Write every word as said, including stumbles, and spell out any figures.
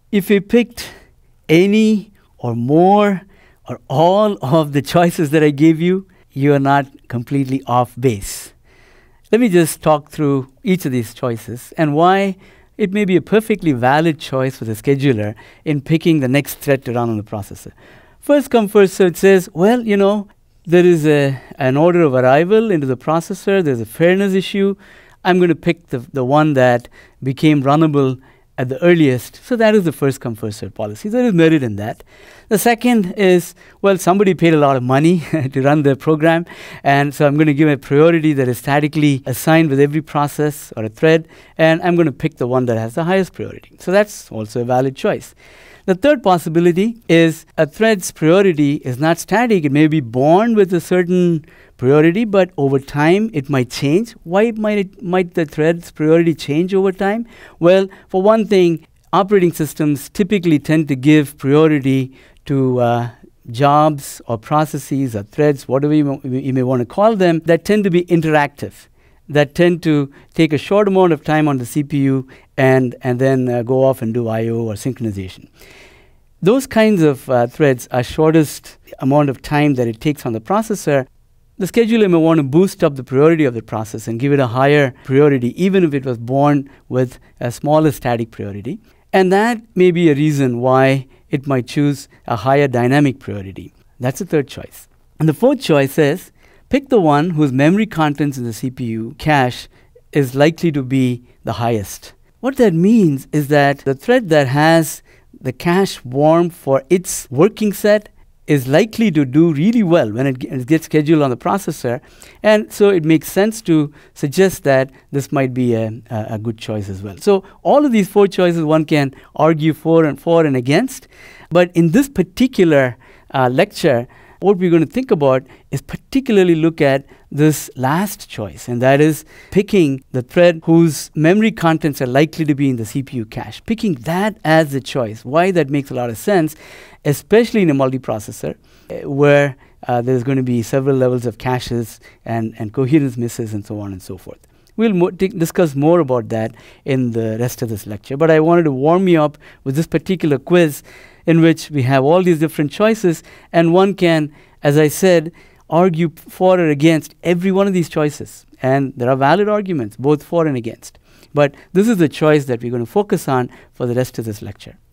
if you picked any or more or all of the choices that I gave you, you are not completely off base. Let me just talk through each of these choices and why it may be a perfectly valid choice for the scheduler in picking the next thread to run on the processor. First come, first served says, well, you know, there is a, an order of arrival into the processor, there's a fairness issue. I'm going to pick the, the one that became runnable at the earliest. So that is the first come, first served policy. There is merit in that. The second is, well, somebody paid a lot of money to run the program, and so I'm going to give a priority that is statically assigned with every process or a thread, and I'm going to pick the one that has the highest priority. So that's also a valid choice. The third possibility is a thread's priority is not static. It may be born with a certain priority, but over time it might change. Why might, it, might the thread's priority change over time? Well, for one thing, operating systems typically tend to give priority to uh, jobs or processes or threads, whatever you, you may want to call them, that tend to be interactive, that tend to take a short amount of time on the C P U and, and then uh, go off and do I O or synchronization. Those kinds of uh, threads are shortest amount of time that it takes on the processor. The scheduler may want to boost up the priority of the process and give it a higher priority, even if it was born with a smaller static priority. And that may be a reason why it might choose a higher dynamic priority. That's the third choice. And the fourth choice is, pick the one whose memory contents in the C P U cache is likely to be the highest. What that means is that the thread that has the cache warm for its working set is likely to do really well when it, it gets scheduled on the processor. And so it makes sense to suggest that this might be a, a, a good choice as well. So all of these four choices one can argue for and for and against. But in this particular uh, lecture, what we're going to think about is particularly look at this last choice, and that is picking the thread whose memory contents are likely to be in the C P U cache. Picking that as the choice. Why that makes a lot of sense, especially in a multiprocessor uh, where uh, there's going to be several levels of caches and, and coherence misses and so on and so forth. We'll mo discuss more about that in the rest of this lecture, but I wanted to warm you up with this particular quiz in which we have all these different choices, and one can, as I said, argue for or against every one of these choices. And there are valid arguments, both for and against. But this is the choice that we're going to focus on for the rest of this lecture.